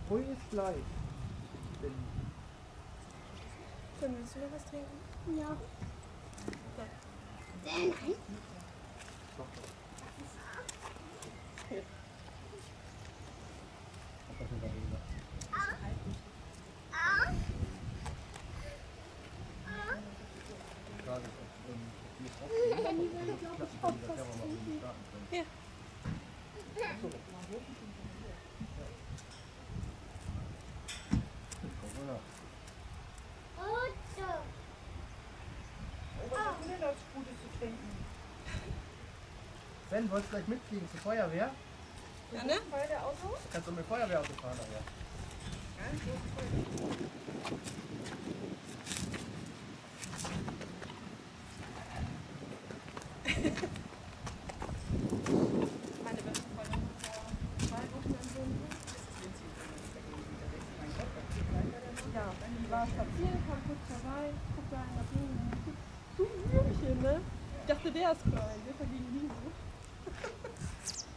Hui ist gleich. Dann willst du noch was trinken? Ja. Nein. Hier. Ben, wolltest du gleich mitfliegen zur Feuerwehr? Ja, ne? Kannst du mit Feuerwehrauto fahren nachher? Meine beste Freundin hat vor 2 Wochen entbunden. Ja, die war spazieren, kam kurz vorbei, guckte einen nach hinten. Du Würmchen, ne? Ich dachte, der ist klein, der ist dagegen liegen.